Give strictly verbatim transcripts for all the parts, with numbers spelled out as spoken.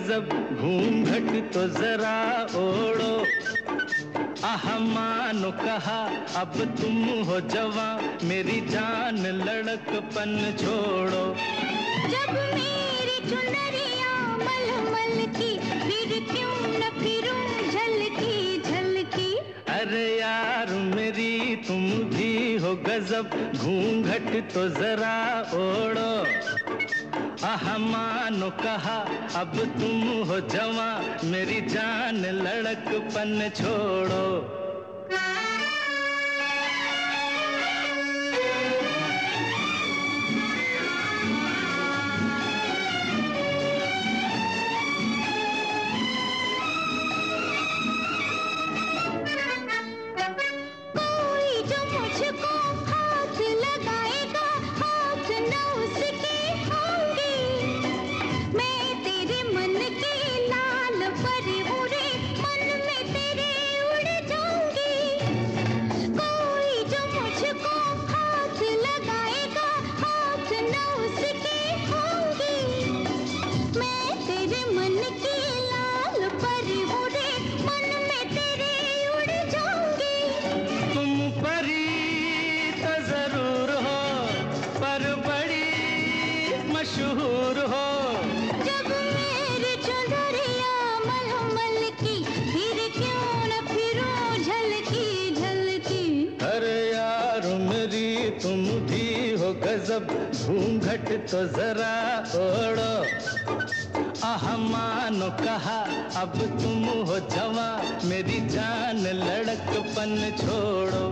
गजब, घूंघट तो जरा ओढ़ो। आह मानो कहा अब तुम हो जवां, मेरी जान लड़कपन छोड़ो। जब मेरी चुनरिया मलमल की, फिर क्यों न फिरूं झलकी झलकी। अरे यार मेरी तुम भी हो गजब, घूंघट तो जरा ओढ़ो। आह मानो कहा अब तुम हो जवां, मेरी जान लड़कपन छोड़ो। मशहूर हो जब मेरी चुनरिया मलमल की, फिर क्यों न फिरूं झलकी झलकी। अरे यार मेरी तुम भी हो गजब, घूंघट तो जरा ओढ़ो। आह मानो कहा अब तुम हो जवां, मेरी जान लड़कपन छोड़ो।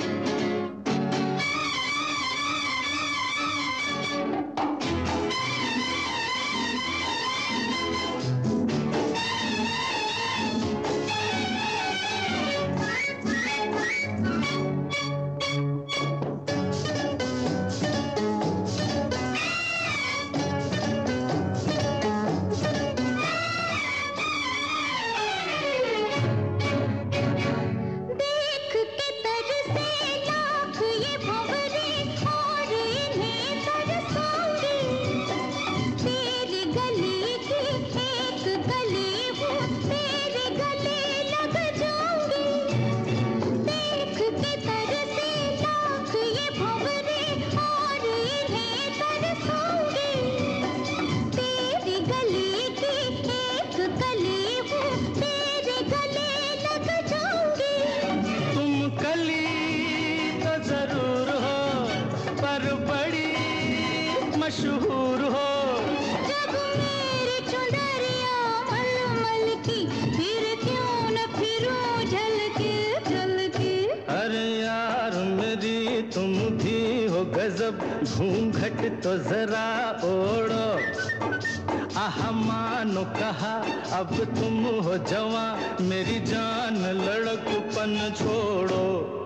मशहूर हो जब मेरी चुनरिया मलमल की, फिर क्यों न फिरूं झलकी झलकी। अरे यार मेरी तुम भी हो गजब, घूंघट तो जरा ओढ़ो। आह मानो कहा अब तुम हो जवां, मेरी जान लड़कपन छोड़ो।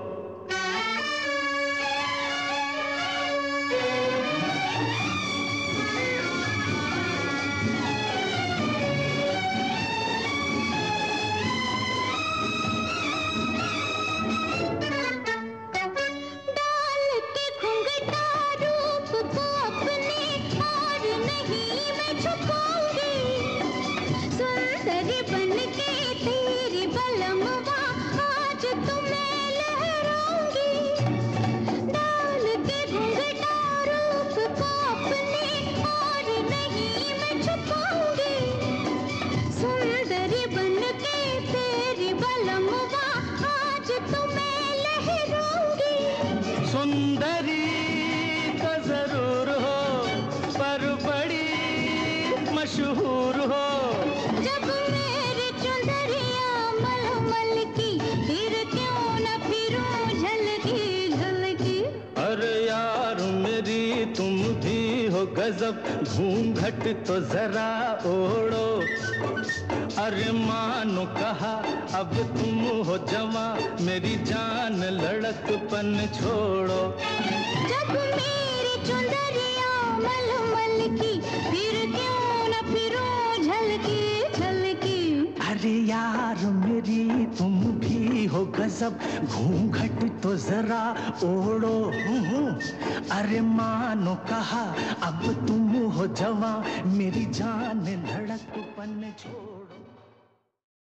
सुंदरी तो जरूर हो, पर बड़ी मशहूर हो। जब मेरी चुनरिया मलमल की, फिर क्यों न फिरूं झलकी झलकी। अरे यार मेरी तुम भी हो गजब, घूंघट तो जरा ओढ़ो। अरे मानो कहा अब तुम हो जवां, मेरी जान लड़कपन छोड़ो। जब मेरी चुनरिया मलमल की, फिर क्यों न फिरूं झलकी झलकी। अरे यार मेरी तुम भी हो गजब, घूंघट तो जरा ओढ़ो। अरे मानो कहा अब तुम हो जवां, मेरी जान धड़कपन छोड़ो।